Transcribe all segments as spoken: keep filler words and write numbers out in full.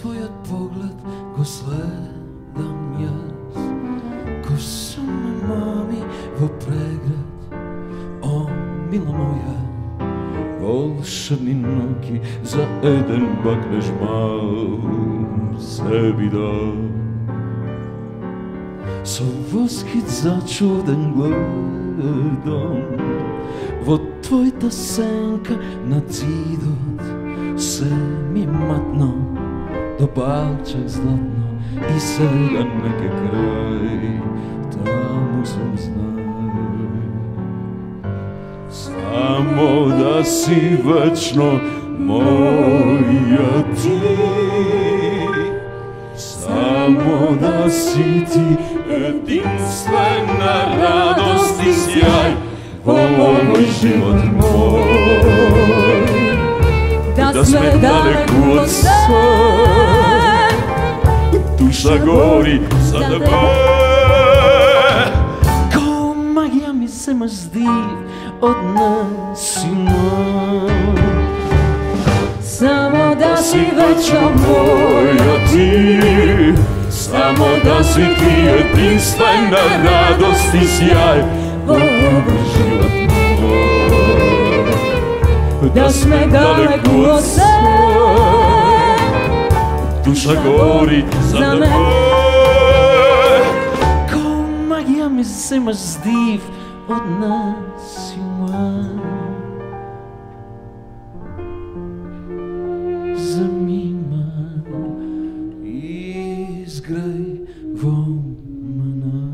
tvojat pogled ko sledam jaz, ko sam me mami vo pregrad. O, mila moja, volšebni noki za eden bakneš mal sebi da. So voskit začuden gledam, vo tvojta senka na zidot, se mi matno do Balchak zlatno i сега neke kraj, tamo sam znaj. Samo da si večno moja ti, samo da si ti jedinstvena radost i sjaj, ovoj život moj. Da sme daleko od sve, duša gori za tebe. Kao magija mi se mazdiv odnesimo, samo da si veća moja ti, samo da si ti jedinstvena radost i sjaj, ovoj život moj. Da sme daleko od sve, duša gori za tebe. Kao magija mi se mazdiv odnesimo, zamima izgraj vo mene.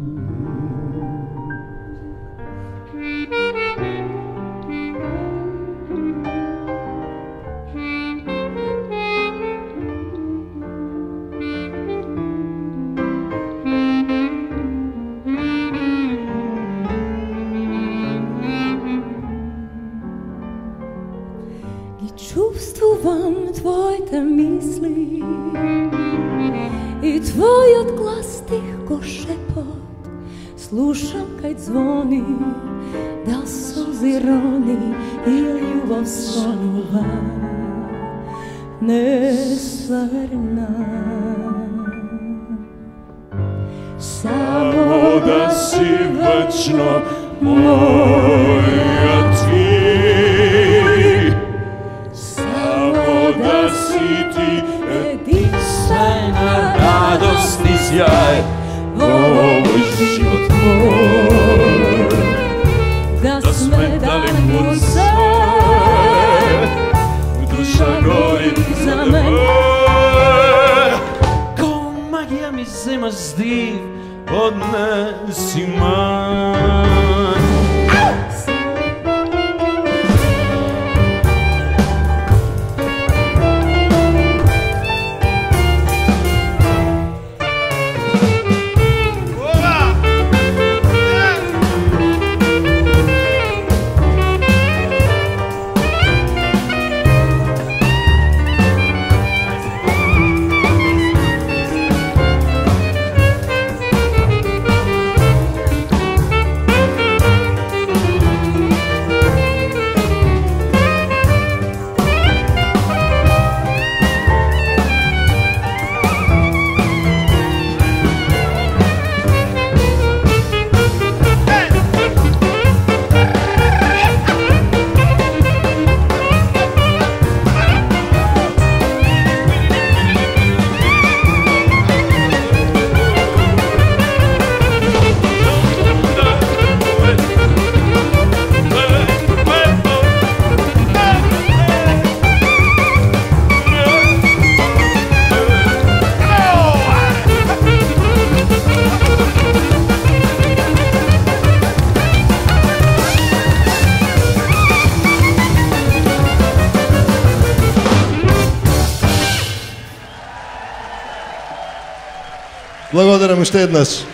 Čuvstvujem tvojte misli i tvoj glas tih ko šepot. Slušam kaj zvoni, da suzi roni i ljubav sonova nesverna. Samo da si večno moja ti, da si ti jedinstvena radost i sjaj, ovoj život moj. Da sme daleko od sve, duša gori za tebe. Kao magija mi se mazdiv odnesima. Благодарам уште еднаш.